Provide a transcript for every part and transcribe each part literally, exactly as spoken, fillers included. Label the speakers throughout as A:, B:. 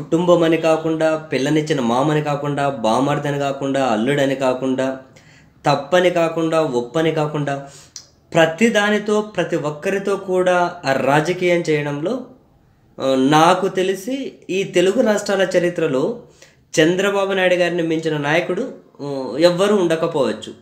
A: కుటుంబం అని కాకుండా, పిల్లనిచ్చిన మామని కాకుండా, బామర్దని కాకుండా, అల్లుడని కాకుండా, తప్పని కాకుండా, ఒప్పని కాకుండా ప్రతి దానితో ప్రతి ఒక్కరితో కూడా ఆ రాజకీయం చేయడంలో నాకు తెలిసి ఈ తెలుగు రాష్ట్రాల చరిత్రలో చంద్రబాబు నాయుడు గారిని మించిన నాయకుడు ఎవ్వరూ ఉండకపోవచ్చు.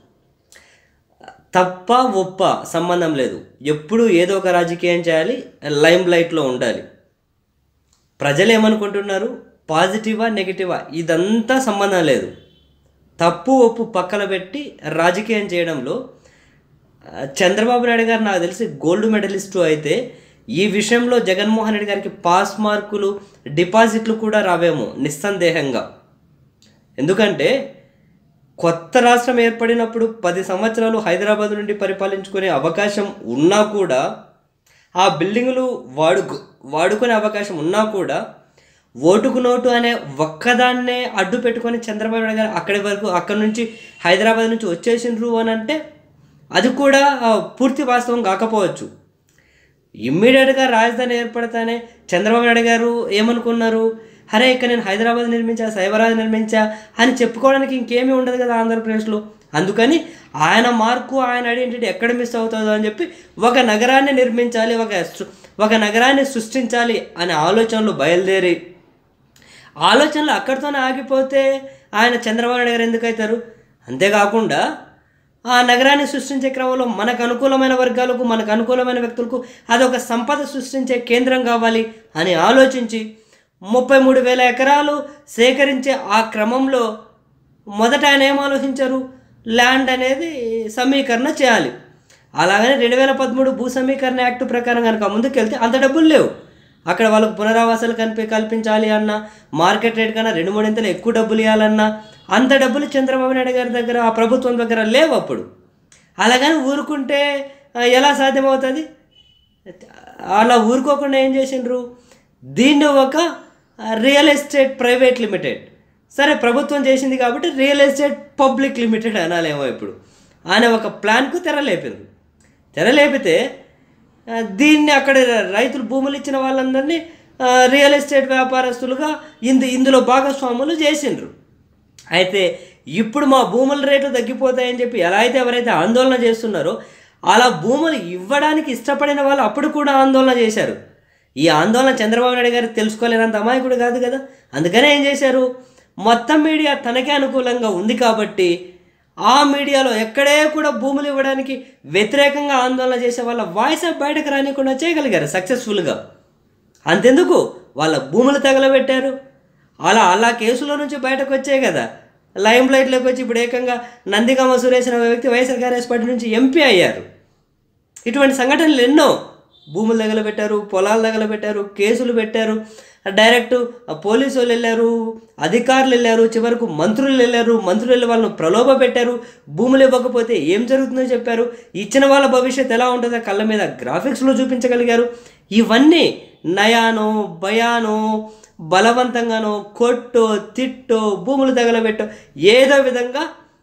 A: తప్ప ఒప్ప సంబంధం లేదు, ఎప్పుడు ఏదో ఒక రాజకీయం చేయాలి, లైమ్ లైట్లో ఉండాలి. ప్రజలు ఏమనుకుంటున్నారు, పాజిటివా నెగిటివా ఇదంతా సంబంధం లేదు. తప్పు ఒప్పు పక్కన పెట్టి రాజకీయం చేయడంలో చంద్రబాబు నాయుడు గారు నాకు తెలిసి గోల్డ్ మెడలిస్టు అయితే ఈ విషయంలో జగన్మోహన్ రెడ్డి గారికి పాస్ మార్కులు డిపాజిట్లు కూడా రావేమో నిస్సందేహంగా. ఎందుకంటే కొత్త రాష్ట్రం ఏర్పడినప్పుడు పది సంవత్సరాలు హైదరాబాద్ నుండి పరిపాలించుకునే అవకాశం ఉన్నా కూడా, ఆ బిల్డింగులు వాడుకు వాడుకునే అవకాశం ఉన్నా కూడా ఓటుకు నోటు అనే ఒక్కదాన్నే అడ్డు పెట్టుకొని చంద్రబాబు నాయుడు గారు అక్కడి వరకు అక్కడి నుంచి హైదరాబాద్ నుంచి వచ్చేసిండ్రు అని అంటే అది కూడా పూర్తి వాస్తవం కాకపోవచ్చు. ఇమ్మీడియట్గా రాజధాని ఏర్పడతానే చంద్రబాబు నాయుడు గారు ఏమనుకున్నారు, అరే ఇక్కడ నేను హైదరాబాద్ నిర్మించా, సైబరాబాద్ నిర్మించా అని చెప్పుకోవడానికి ఇంకేమీ ఉండదు కదా ఆంధ్రప్రదేశ్లో. అందుకని ఆయన మార్కు, ఆయన ఐడెంటిటీ ఎక్కడ మిస్ అవుతుందో అని చెప్పి ఒక నగరాన్ని నిర్మించాలి, ఒక ఒక నగరాన్ని సృష్టించాలి అనే ఆలోచనలు బయలుదేరి, ఆలోచనలు అక్కడితోనే ఆగిపోతే ఆయన చంద్రబాబు నాయుడు గారు ఎందుకు అవుతారు? అంతేకాకుండా ఆ నగరాన్ని సృష్టించే క్రమంలో మనకు అనుకూలమైన వర్గాలకు, మనకు అనుకూలమైన వ్యక్తులకు అదొక సంపద సృష్టించే కేంద్రం కావాలి అని ఆలోచించి ముప్పై మూడు వేల ఎకరాలు సేకరించే ఆ క్రమంలో మొదట ఆయన ఏం ఆలోచించారు, ల్యాండ్ అనేది సమీకరణ చేయాలి. అలాగని రెండు వేల పదమూడు భూ సమీకరణ యాక్ట్ ప్రకారం కనుక ముందుకెళ్తే అంత డబ్బులు లేవు. అక్కడ వాళ్ళకు పునరావాసాలు కనిపి కల్పించాలి అన్న, మార్కెట్ రేట్ కన్నా రెండు మూడింతలు ఎక్కువ డబ్బులు ఇవ్వాలన్నా అంత డబ్బులు చంద్రబాబు నాయుడు గారి దగ్గర, ఆ ప్రభుత్వం దగ్గర లేవు అప్పుడు. అలాగని ఊరుకుంటే ఎలా సాధ్యమవుతుంది? అలా ఊరుకోకుండా ఏం చేసిండ్రు, దీన్ని ఒక రియల్ ఎస్టేట్ ప్రైవేట్ లిమిటెడ్, సరే ప్రభుత్వం చేసింది కాబట్టి రియల్ ఎస్టేట్ పబ్లిక్ లిమిటెడ్ అనాలేమో ఇప్పుడు, అనే ఒక ప్లాన్కు తెరలేపింది. తెరలేపితే దీన్ని అక్కడ రైతులు భూములు ఇచ్చిన వాళ్ళందరినీ రియల్ ఎస్టేట్ వ్యాపారస్తులుగా ఇందు ఇందులో భాగస్వాములు చేసిండ్రు. అయితే ఇప్పుడు మా భూముల రేట్లు తగ్గిపోతాయని చెప్పి ఎలా అయితే ఎవరైతే ఆందోళన చేస్తున్నారో అలా భూములు ఇవ్వడానికి ఇష్టపడిన వాళ్ళు అప్పుడు కూడా ఆందోళన చేశారు. ఈ ఆందోళన చంద్రబాబు నాయుడు గారికి తెలుసుకోలేనంత అమాయకుడు కాదు కదా. అందుకనే ఏం చేశారు, మొత్తం మీడియా తనకే అనుకూలంగా ఉంది కాబట్టి ఆ మీడియాలో ఎక్కడే కూడా భూములు ఇవ్వడానికి వ్యతిరేకంగా ఆందోళన చేసే వాళ్ళ వాయిస్ బయటకు రానికుండా చేయగలిగారు సక్సెస్ఫుల్గా. అంతెందుకు వాళ్ళ భూములు తగలబెట్టారు. అలా అలా కేసులో నుంచి బయటకు వచ్చాయి కదా, లైమ్ లైట్లోకి వచ్చి ఇప్పుడు ఏకంగా నందిగామ సురేష్ అనే వ్యక్తి వైఎస్ఆర్ కాంగ్రెస్ పార్టీ నుంచి ఎంపీ అయ్యారు. ఇటువంటి సంఘటనలు ఎన్నో, భూములు తగలబెట్టారు, పొలాలు తగలబెట్టారు, కేసులు పెట్టారు, డైరెక్ట్ పోలీసు వాళ్ళు వెళ్ళారు, అధికారులు వెళ్ళారు, చివరకు మంత్రులు వెళ్ళారు, మంత్రులు వెళ్ళి వాళ్ళను ప్రలోభ పెట్టారు, భూములు ఇవ్వకపోతే ఏం జరుగుతుందో చెప్పారు, ఇచ్చిన వాళ్ళ భవిష్యత్తు ఎలా ఉంటుందో కళ్ళ మీద గ్రాఫిక్స్లో చూపించగలిగారు. ఇవన్నీ నయానో భయానో బలవంతంగానో కొట్టో తిట్టో భూములు తగలబెట్టో ఏదో విధంగా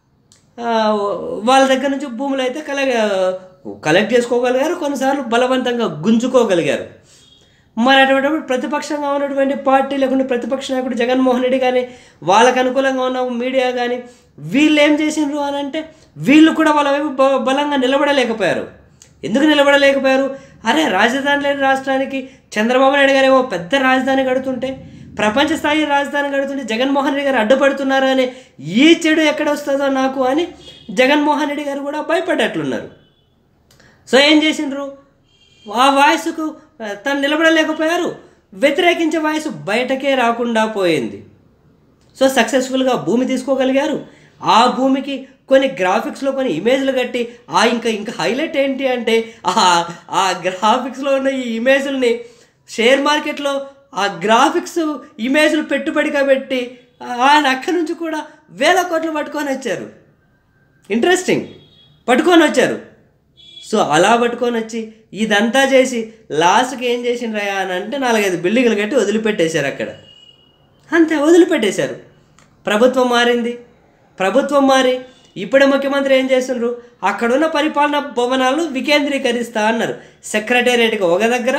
A: వాళ్ళ దగ్గర నుంచి భూములు అయితే కలె కలెక్ట్ చేసుకోగలిగారు, కొన్నిసార్లు బలవంతంగా గుంజుకోగలిగారు. మరి అటువంటిప్పుడు ప్రతిపక్షంగా ఉన్నటువంటి పార్టీ లేకుంటే ప్రతిపక్ష నాయకుడు జగన్మోహన్ రెడ్డి కానీ, వాళ్ళకు అనుకూలంగా ఉన్న మీడియా కానీ వీళ్ళు ఏం చేసిండ్రు అని అంటే వీళ్ళు కూడా వాళ్ళ వైపు బలంగా నిలబడలేకపోయారు. ఎందుకు నిలబడలేకపోయారు? అరే రాజధాని లేని రాష్ట్రానికి చంద్రబాబు నాయుడు గారు ఏమో పెద్ద రాజధాని కడుతుంటే, ప్రపంచ స్థాయి రాజధాని కడుతుంటే జగన్మోహన్ రెడ్డి గారు అడ్డుపడుతున్నారు అని ఈ చెడు ఎక్కడ వస్తుందో నాకు అని జగన్మోహన్ రెడ్డి గారు కూడా భయపడ్డట్లున్నారు. సో ఏం చేసిండ్రు, ఆ వాయిస్కు తను నిలబడలేకపోయారు, వ్యతిరేకించే వాయిస్ బయటకే రాకుండా పోయింది. సో సక్సెస్ఫుల్గా భూమి తీసుకోగలిగారు. ఆ భూమికి కొన్ని గ్రాఫిక్స్లో కొన్ని ఇమేజ్లు కట్టి ఆ ఇంకా ఇంకా హైలైట్ ఏంటి అంటే ఆ గ్రాఫిక్స్లో ఉన్న ఈ ఇమేజ్ని షేర్ మార్కెట్లో ఆ గ్రాఫిక్స్ ఇమేజ్లు పెట్టుబడిగా పెట్టి ఆయన అక్కడి నుంచి కూడా వేల కోట్లు పట్టుకొని వచ్చారు. ఇంట్రెస్టింగ్, పట్టుకొని వచ్చారు. సో అలా పట్టుకొని వచ్చి ఇదంతా చేసి లాస్ట్కి ఏం చేసిండ్రయా అని అంటే నాలుగైదు బిల్డింగ్లు కట్టి వదిలిపెట్టేశారు. అక్కడ అంతే వదిలిపెట్టేశారు. ప్రభుత్వం మారింది. ప్రభుత్వం మారి ఇప్పుడే ముఖ్యమంత్రి ఏం చేస్తున్నారు, అక్కడున్న పరిపాలనా భవనాలను వికేంద్రీకరిస్తా అన్నారు. సెక్రటేరియట్కి ఒక దగ్గర,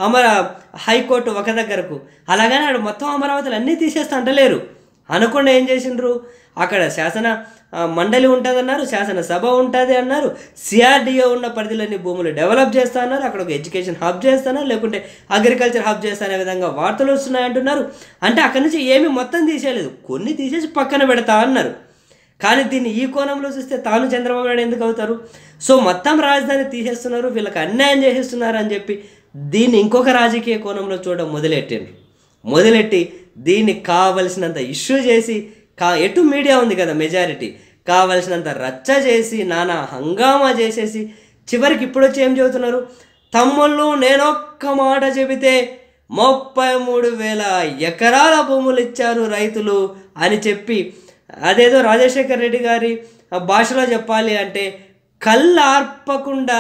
A: అమర హైకోర్టు ఒక దగ్గరకు, అలాగని ఆడు మొత్తం అమరావతిలో అన్నీ తీసేస్తా అంటలేరు. అనకుండా ఏం చేసిండ్రు, అక్కడ శాసన మండలి ఉంటుంది అన్నారు, శాసనసభ ఉంటుంది అన్నారు, సిఆర్డిఓ ఉన్న పరిధిలోని భూములు డెవలప్ చేస్తా అన్నారు, అక్కడ ఒక ఎడ్యుకేషన్ హబ్ చేస్తాను, లేకుంటే అగ్రికల్చర్ హబ్ చేస్తానే విధంగా వార్తలు వస్తున్నాయి అంటున్నారు. అంటే అక్కడి నుంచి ఏమీ మొత్తం తీసేయలేదు, కొన్ని తీసేసి పక్కన పెడతా అన్నారు. కానీ దీన్ని ఈ కోణంలో చూస్తే తాను చంద్రబాబు నాయుడు ఎందుకు అవుతారు? సో మొత్తం రాజధాని తీసేస్తున్నారు, వీళ్ళకి అన్యాయం చేసేస్తున్నారు అని చెప్పి దీన్ని ఇంకొక రాజకీయ కోణంలో చూడడం మొదలెట్టిండ్రు. మొదలెట్టి దీన్ని కావలసినంత ఇష్యూ చేసి, కా ఎటు మీడియా ఉంది కదా మెజారిటీ, కావలసినంత రచ్చ చేసి నానా హంగామా చేసేసి చివరికి ఇప్పుడు వచ్చి ఏం చెబుతున్నారు, తమ్ముళ్ళు నేనొక్క మాట చెబితే ముప్పై మూడు వేల ఎకరాల భూములు ఇచ్చారు రైతులు అని చెప్పి, అదేదో రాజశేఖర్ రెడ్డి గారి భాషలో చెప్పాలి అంటే కళ్ళు ఆర్పకుండా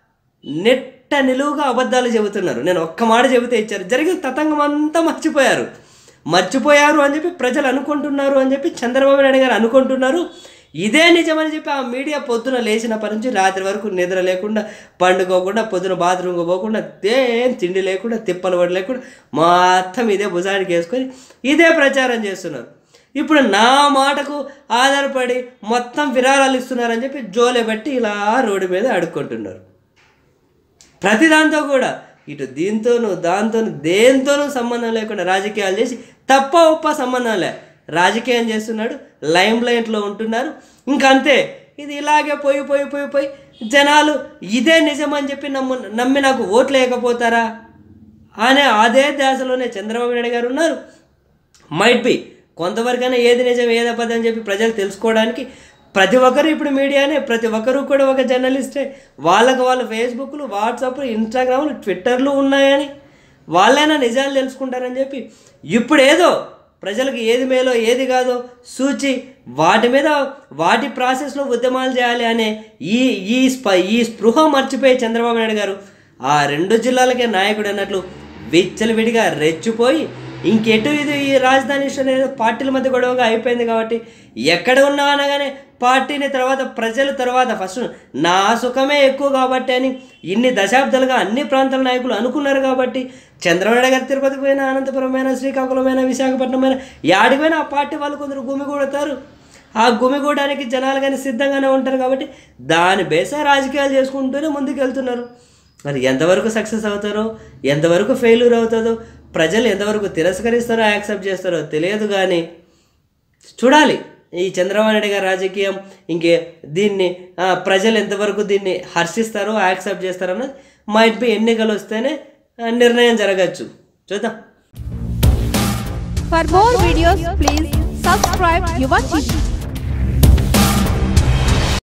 A: నెట్ట నిలువుగా అబద్ధాలు చెబుతున్నారు. నేను ఒక్క మాట చెబితే ఇచ్చారు, జరిగిన తతంగం అంతా మర్చిపోయారు మర్చిపోయారు అని చెప్పి ప్రజలు అనుకుంటున్నారు అని చెప్పి చంద్రబాబు నాయుడు గారు అనుకుంటున్నారు. ఇదే నిజమని చెప్పి ఆ మీడియా పొద్దున లేచినప్పటి నుంచి రాత్రి వరకు నిద్ర లేకుండా, పండుకోకుండా, పొద్దున బాత్రూమ్కి పోకుండా, ఏం తిండి లేకుండా, తిప్పలు పడి లేకుండా మొత్తం ఇదే భుజానికి వేసుకొని ఇదే ప్రచారం చేస్తున్నారు. ఇప్పుడు నా మాటకు ఆధారపడి మొత్తం విరాళాలు ఇస్తున్నారని చెప్పి జోలే బట్టి ఇలా రోడ్డు మీద అడుక్కుంటున్నారు. ప్రతి దాంతో కూడా ఇటు దీంతోనూ దాంతోనూ దేంతోనూ సంబంధం లేకుండా రాజకీయాలు చేసి తప్ప ఒప్ప సంబంధం లే రాజకీయం చేస్తున్నాడు, లైమ్ లైట్లో ఉంటున్నారు. ఇంకంతే, ఇది ఇలాగే పోయి పోయి పోయి పోయి జనాలు ఇదే నిజమని చెప్పి నమ్ము నమ్మి నాకు ఓట్లు వేయకపోతారా అనే అదే ధ్యాసలోనే చంద్రబాబు నాయుడు గారు ఉన్నారు. మైట్ బి కొంతవరకైనా ఏది నిజం ఏది అబద్ధం అని చెప్పి ప్రజలు తెలుసుకోవడానికి ప్రతి ఒక్కరు ఇప్పుడు మీడియానే, ప్రతి ఒక్కరు కూడా ఒక జర్నలిస్టే. వాళ్ళకు వాళ్ళు ఫేస్బుక్లు, వాట్సాప్లు, ఇన్స్టాగ్రామ్లు, ట్విట్టర్లు ఉన్నాయని వాళ్ళైనా నిజాలు తెలుసుకుంటారని చెప్పి ఇప్పుడు ఏదో ప్రజలకు ఏది మేలో ఏది కాదో సూచి వాటి మీద వాటి ప్రాసెస్లో ఉద్యమాలు చేయాలి అనే ఈ ఈ స్ప ఈ స్పృహ మర్చిపోయి చంద్రబాబు నాయుడు గారు ఆ రెండు జిల్లాలకే నాయకుడు అన్నట్లు విచ్చలవిడిగా రెచ్చిపోయి ఇంకెటు ఇది ఈ రాజధాని ఇష్యూ అనేది పార్టీల మధ్య గొడవగా అయిపోయింది కాబట్టి ఎక్కడ ఉన్నా అనగానే పార్టీని తర్వాత ప్రజల తర్వాత ఫస్ట్ నా సుఖమే ఎక్కువ కాబట్టి అని ఇన్ని దశాబ్దాలుగా అన్ని ప్రాంతాల నాయకులు అనుకున్నారు. కాబట్టి చంద్రబాబు గారు తిరుపతికి పోయినా, అనంతపురమైన, శ్రీకాకుళమైన, విశాఖపట్నమైన యాడికి పోయినా ఆ పార్టీ వాళ్ళు కొందరు గుమిగూడతారు. ఆ గుమిగూడడానికి జనాలు కానీ సిద్ధంగానే ఉంటారు. కాబట్టి దాని బేసే రాజకీయాలు చేసుకుంటూనే ముందుకు వెళ్తున్నారు. మరి ఎంతవరకు సక్సెస్ అవుతారో, ఎంతవరకు ఫెయిల్యూర్ అవుతుందో, ప్రజలు ఎంతవరకు తిరస్కరిస్తారో యాక్సెప్ట్ చేస్తారో తెలియదు. కానీ చూడాలి ఈ చంద్రబాబు నాయుడు గారి రాజకీయం ఇంకే దీన్ని ప్రజలు ఎంతవరకు దీన్ని హర్షిస్తారో యాక్సెప్ట్ చేస్తారో అన్నది మైట్ బి ఎన్నికలు వస్తేనే నిర్ణయం జరగచ్చు. చూద్దాం.
B: For more videos, please subscribe Yuva T V.